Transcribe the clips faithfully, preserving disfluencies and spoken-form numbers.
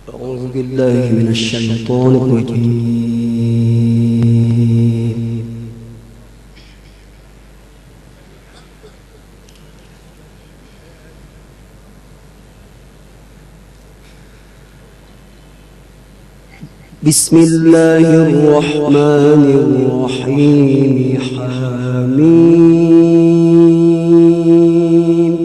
أعوذ بالله من الشيطان الرجيم. بسم الله الرحمن الرحيم. حميم.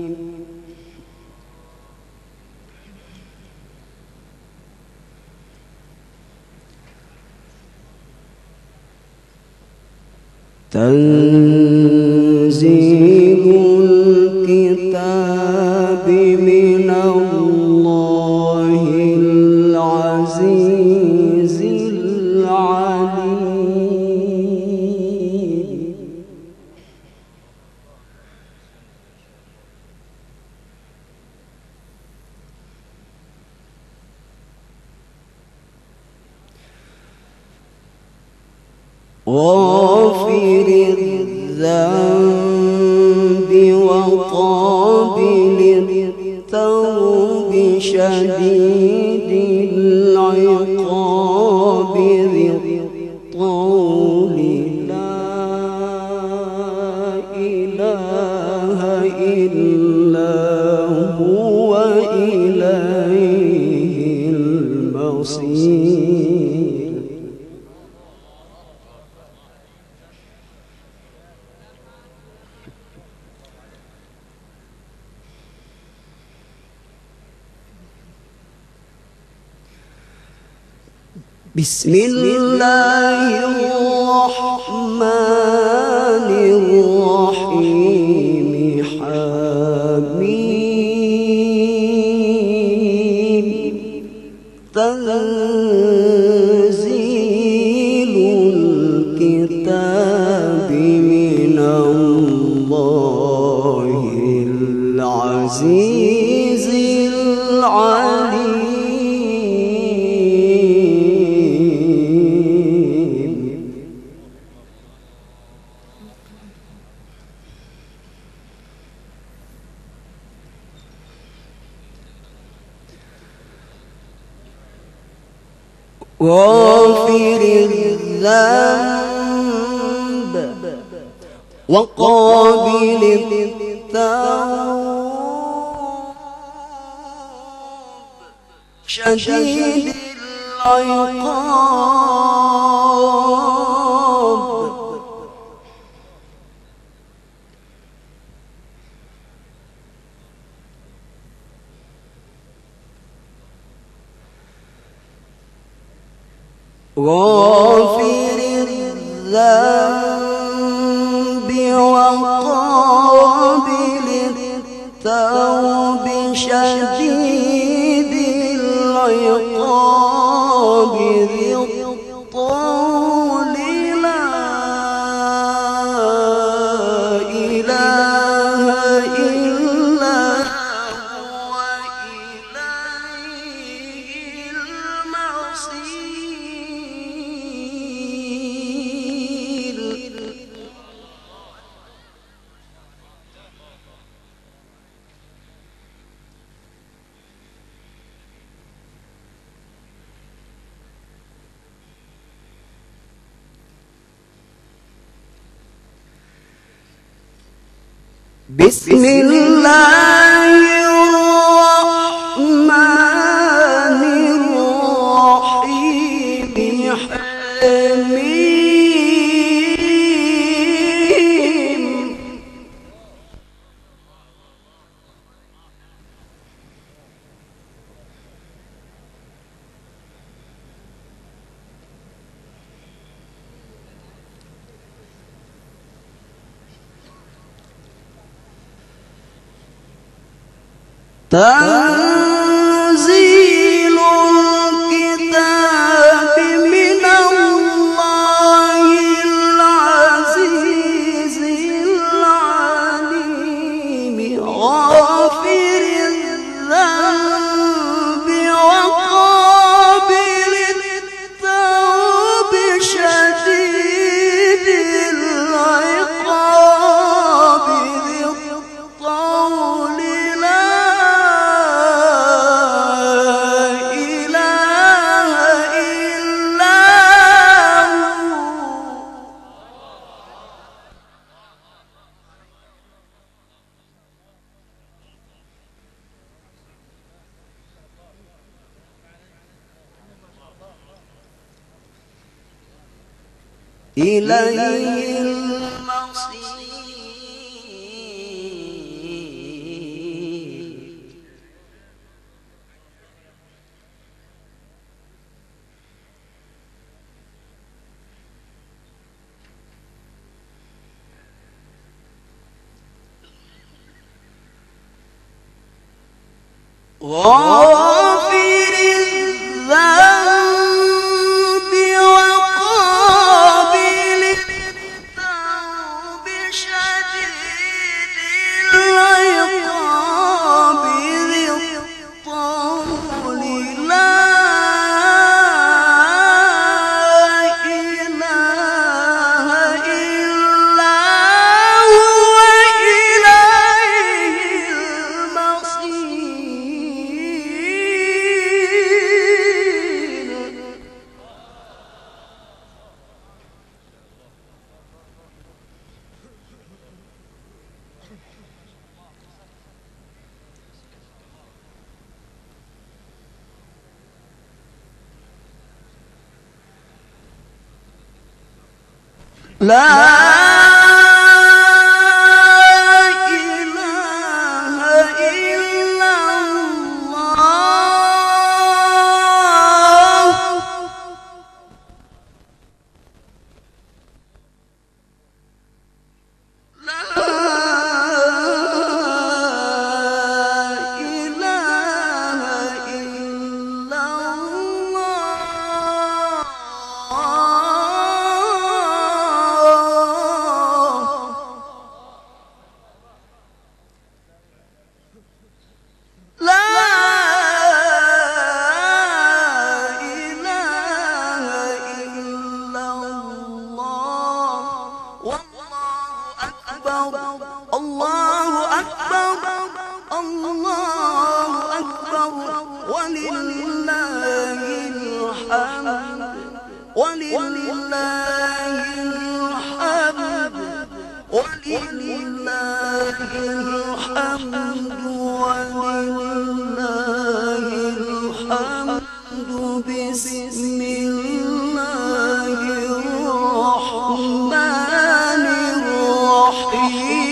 تنزيل الكتاب من الله العزيز العليم. غافر الذنب وقابل التوب شديد العقاب ذي الطول لا إله إلا هو إليه المصير. بسم الله الرحمن الرحيم. حميم. تنزيل الكتاب من الله العزيز العليم. غافر الذنب وقابل التوب شديد العقاب غافر الذنب وقابل التوب شديد العقاب ذي الطول لا إله إلا هو إليه المصير. بسم الله الرحمن الرحيم. حميم. تنزيل الكتاب من الله العزيز العليم. غافر الذنب وقابل التوب شديد العقاب ذي الطول لا إليه المصير. غافر الذنب وقابل التوب شديد العقاب ذي الطول لا إله إلا هو إليه المصير. لا إله إلا الله. لا إله إلا الله أكبر الله أكبر ولله الحمد ولله الحمد ولله الحمد ولله الحمد بسم الله الرحمن الرحيم.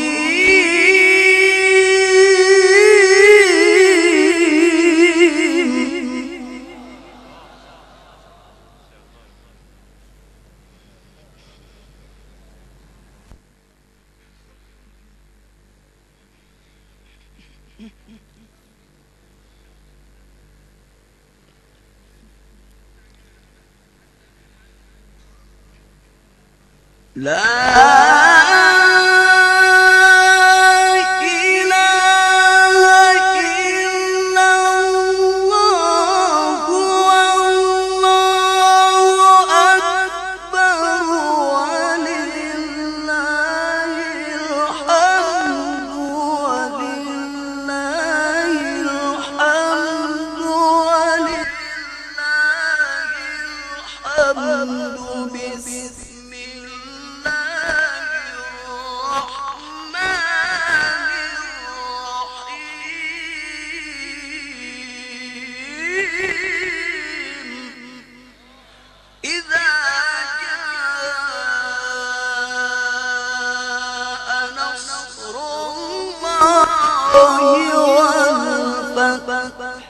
لا والفتح